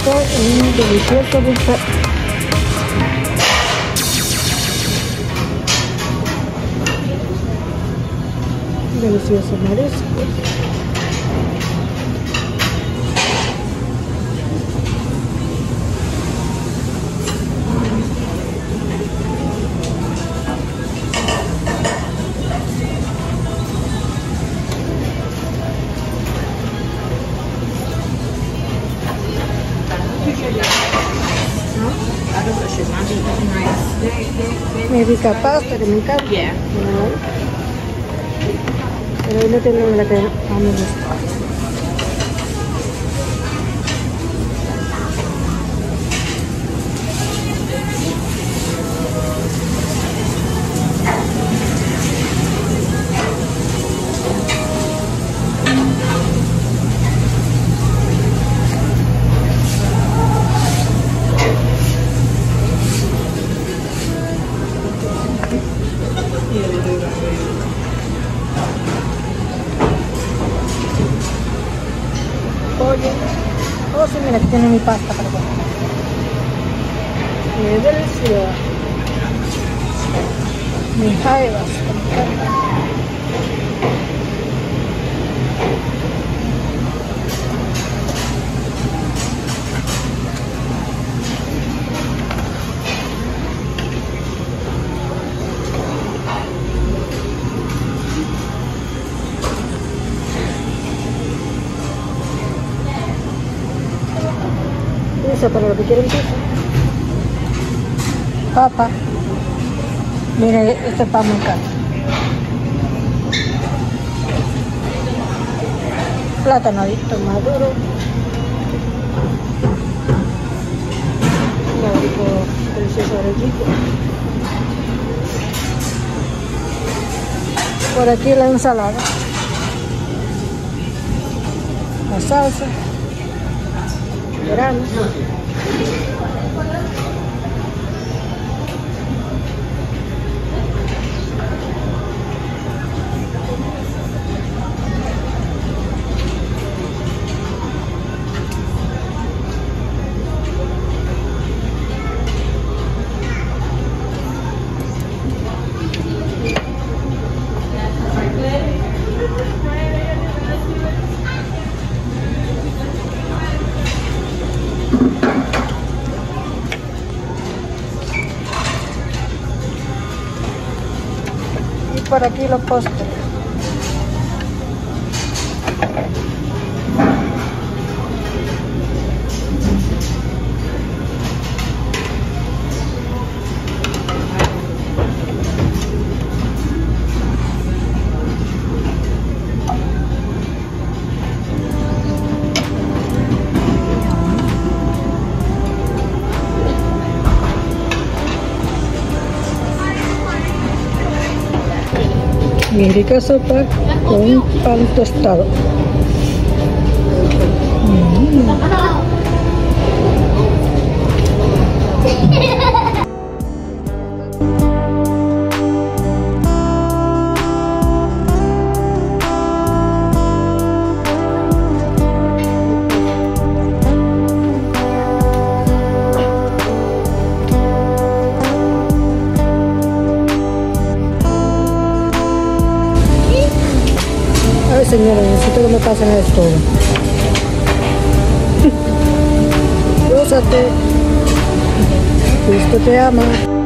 Estoy en un delicioso buffet. Delicioso mariscos. Mi rica pasta que me encanta. Yeah. Pero hoy no tengo la que a mí me gusta. Oh, sí, mira, aquí tiene mi pasta para comer. Qué delicioso. Mis jaivas, me encantan. Pizza para los que quieren pizza. Papa. Mire, este pan me encanta. Plátano maduro. Rico, delicioso arrollito. Por aquí la ensalada. La salsa. Verano. Por aquí los postres. Mi rica sopa con pan tostado. Ay, señora, necesito que me pasen esto. Gózate. Cristo te ama.